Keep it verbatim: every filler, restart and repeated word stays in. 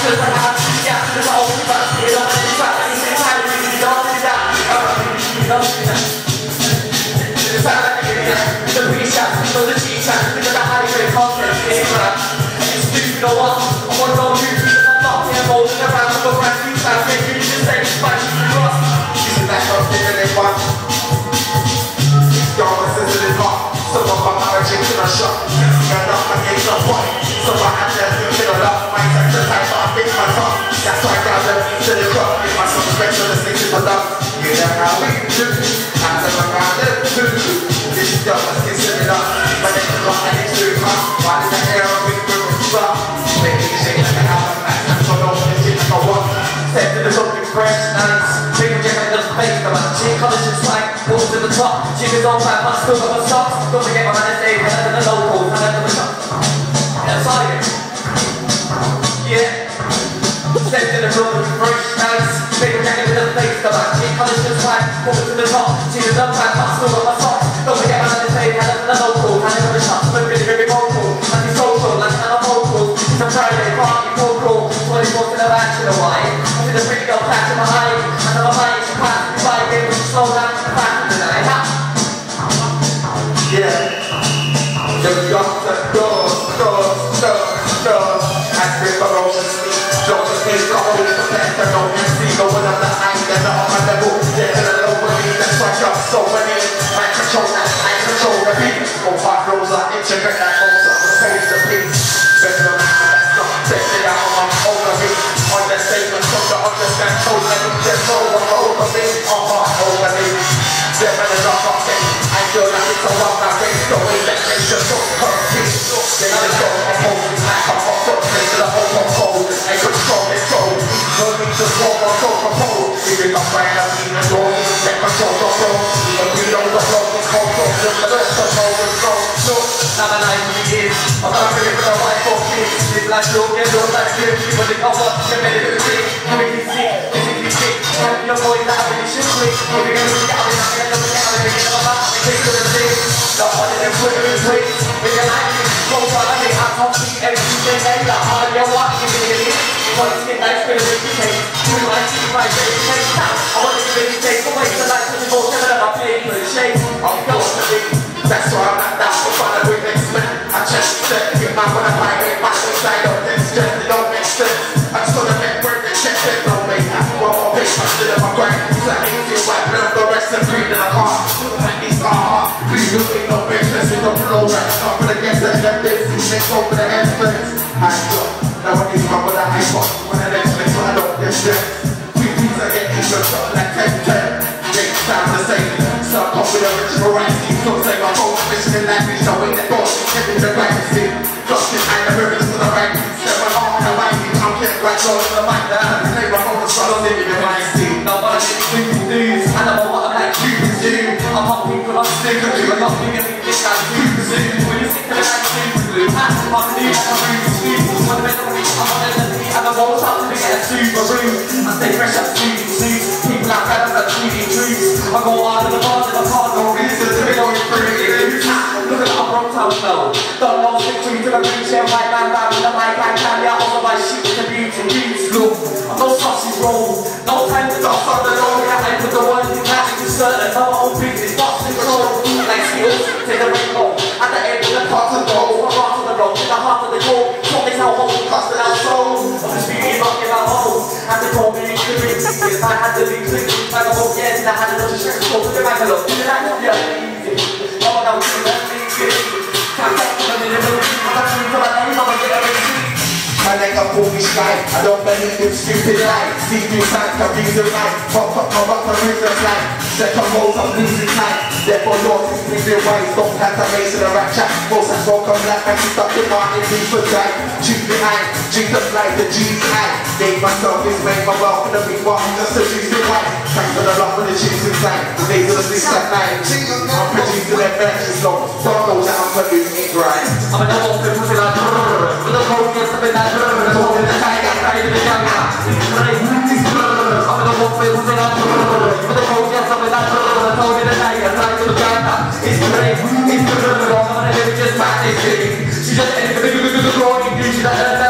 Chickens on my bus, still got my socks. Don't forget my man is Dave, and I'm the local, and I'm the shop. Yeah, sorry. Yeah. Stepped in the room, fresh, nice. Paper jacket with a face, the back. Chick college just fine, walking to the top. Chickens on my bus, still got my socks. Don't forget my man is Dave, and I'm the local, and I'm the shop. But really, really vocal, anti-social, like I'm a vocal. It's a Friday, party, vocal. twenty-four to the back, to the wine. I see the pretty girl back in my eye. And I'm a mind, she passed me by, gave me slow down, she passed me tonight. Yeah, just got the doors, doors, doors, doors. I scream for Roman sleep. Don't just take the whole protect the no M C. Go when I'm the high, they're not on my level. They're in a low money, that's why I got so many. I control that, I control the beat. Go hard rolls, I integrate that most of the page the beat. Better than that's not take it out on my own of me. On that statement, so to understand, so let me just roll the whole of me. On my own of me. They're better not off it. I feel like it's a wild now, they go in that they just don't hurt me. They let go of my home, like I'm off the place of the whole of cold. I control it, so no need to walk or go for pole. Even if I'm right, I'm in the door, they control the road. But we don't know the road, cold, so just the rest of the road is gone. So, now that I'm years, I'm not ready for the white for kids. It's like you'll get your life here, but they come up, you're ready to see. You make me sick, you make me sick. Your boys are really shit quick. If you're gonna be out, you're not gonna look out, you're gonna come out. Take to the thing, the one in the Twitter is wait. If you like it, go for it, I can't see everything they like. All of your walk, you can get it. Want to get nice, better than you take. You like to see my baby take time. I want to really take away the life of the most ever that I pay for the shade. I'm going to be. That's why I'm not down for fun of with next man. I just said, get my when I find it, my inside of this just it don't make sense. I just wanna make work and check it, don't make I want more paper, I stood in my grind. So I need to wipe up the rest and breathe in the car. Please do ain't no business in the flow right. Stop it against the left this, make over the aspects. I go, now I need my what I hate for. When I next place, when I don't get stressed. Three things I get in your shot like ten ten. Take time to say it. Start off with a rich variety. So say my whole mission in life is showing that God is giving the right to see. Lost in I never heard this for the right. Step my arm and the right. I'm getting right on the mic down. Play my phone and start living in my seat. Now what I did is people do. I know what I'm like you can do. I'm hot people I'm sick of you. I'm not being anything like you can do. When you're sick of the night, you can do. I'm the new, I'm really sweet. I'm the best of me, I'm on the and the walls up to me get a Subaru. I stay fresh up to you suits. People out there that two D truths. I go out of the bars and I can't no reason to be going through it. Look at that broke town smell. Don't know stick to me till I reach here. White man down with the mic like can ya over my shit with the beauty beats. Look, I'm no sausage roll. No time to dust on the road. I put the one in cash to certain my own business. Box control. Like skills, take the rainbow. At the end of the parts of the road. I'm off to the road. In the heart of the goal. Talk is how home cost and our soul. I'm just being up in my home. And they told me to be if I had to be clean. Like a whole year and I had a lot of shit. So put it back a look. Did I not be easy? Oh, now we're going to be easy. Can't get to the middle. I'm not sure until I know I'm going to get everything. My nigga foolish life, I don't believe in stupid life. See you times, the reason right. Pop up, pop up, the reason right. Second roles, I'm losing time. Therefore, yours is moving ways. Don't have to race in a rap chat. Most I spoke on black and stuck with Martin Luther King. Choose behind, Jesus like the G's high. Gave myself his way, my wealth, and the big one, just to choose the white. Thanks for the love for the cheese inside. The days of the six at night. I'm producing their benches, so don't know that I'm gonna do it right. I'm an old people with a with a whole gets up in that. I'm gonna walk with a tiger, tiger in the jungle. I'm gonna walk with a with a whole gets up in that. I'm gonna tiger, tiger in the jungle. It's great, it's good. I'm gonna live just magic. She just ended the big, big, big, big, big, big, big,